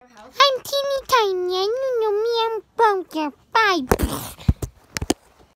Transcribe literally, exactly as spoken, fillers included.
I'm teeny tiny. I know me. I'm pumpkin pie.